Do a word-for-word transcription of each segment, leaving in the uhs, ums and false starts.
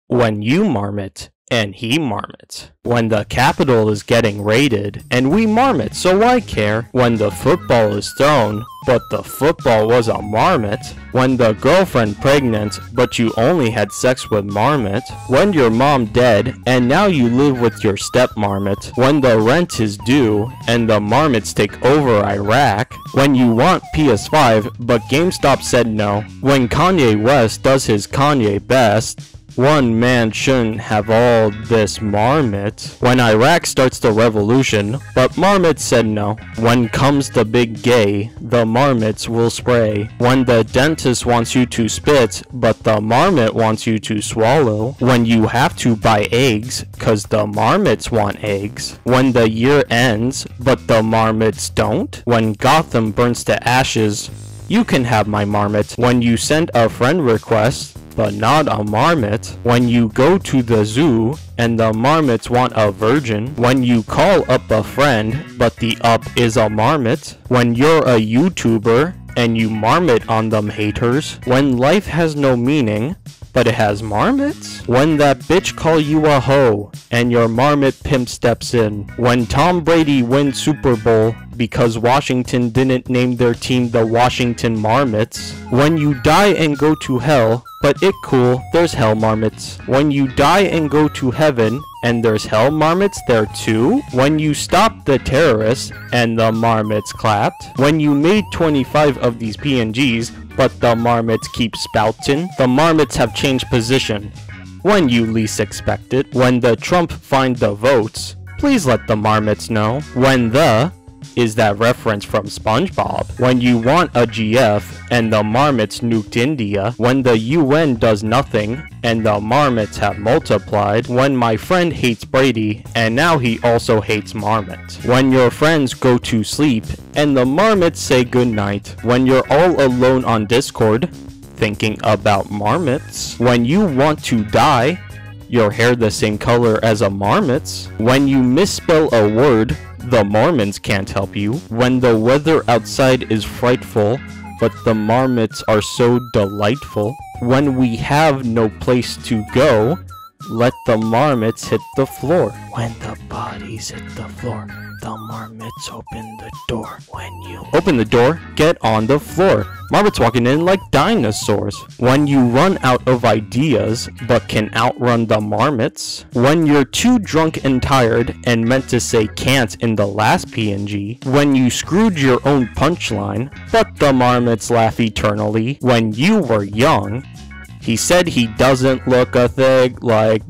When you marmot and he marmots. When the Capitol is getting raided and we marmot, so I care. When the football is thrown, but the football was a marmot. When the girlfriend pregnant, but you only had sex with marmot. When your mom dead, and now you live with your step marmot. When the rent is due, and the marmots take over Iraq. When you want P S five, but GameStop said no. When Kanye West does his Kanye best. One man shouldn't have all this marmot. When Iraq starts the revolution, but marmots said no. When comes the big gay, the marmots will spray. When the dentist wants you to spit, but the marmot wants you to swallow. When you have to buy eggs, cause the marmots want eggs. When the year ends, but the marmots don't. When Gotham burns to ashes, you can have my marmot. When you send a friend request, but not a marmot. When you go to the zoo and the marmots want a virgin. When you call up a friend but the up is a marmot. When you're a YouTuber and you marmot on them haters. When life has no meaning but it has marmots. When that bitch call you a hoe and your marmot pimp steps in. When Tom Brady wins Super Bowl because Washington didn't name their team the Washington Marmots. When you die and go to hell, but it cool, there's hell marmots. When you die and go to heaven, and there's hell marmots there too. When you stopped the terrorists, and the marmots clapped. When you made twenty-five of these P N Gs, but the marmots keep spouting. The marmots have changed position when you least expect it. When the Trump find the votes, please let the marmots know. When the is that reference from SpongeBob. When you want a G F and the marmots nuked India. When the U N does nothing and the marmots have multiplied. When my friend hates Brady and now he also hates marmot. When your friends go to sleep and the marmots say goodnight. When you're all alone on Discord thinking about marmots. When you want to dye your hair the same color as a marmot's. When you misspell a word, the Mormons can't help you. When the weather outside is frightful, but the marmots are so delightful. When we have no place to go, let the marmots hit the floor. When the bodies hit the floor, the marmots open the door. When you open the door, get on the floor. Marmots walking in like dinosaurs. When you run out of ideas, but can outrun the marmots. When you're too drunk and tired and meant to say can't in the last P N G. When you screwed your own punchline, but the marmots laugh eternally. When you were young, he said he doesn't look a thing like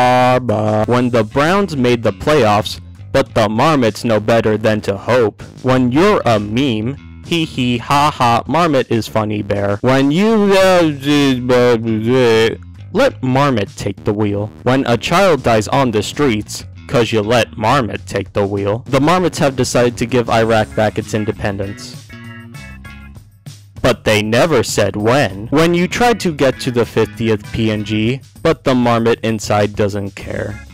Baba. When the Browns made the playoffs, but the marmots know better than to hope. When you're a meme, hee hee ha ha, marmot is funny bear. When you let marmot take the wheel. When a child dies on the streets, cause you let marmot take the wheel. The marmots have decided to give Iraq back its independence. But they never said when. When you tried to get to the fiftieth P N G, but the marmot inside doesn't care.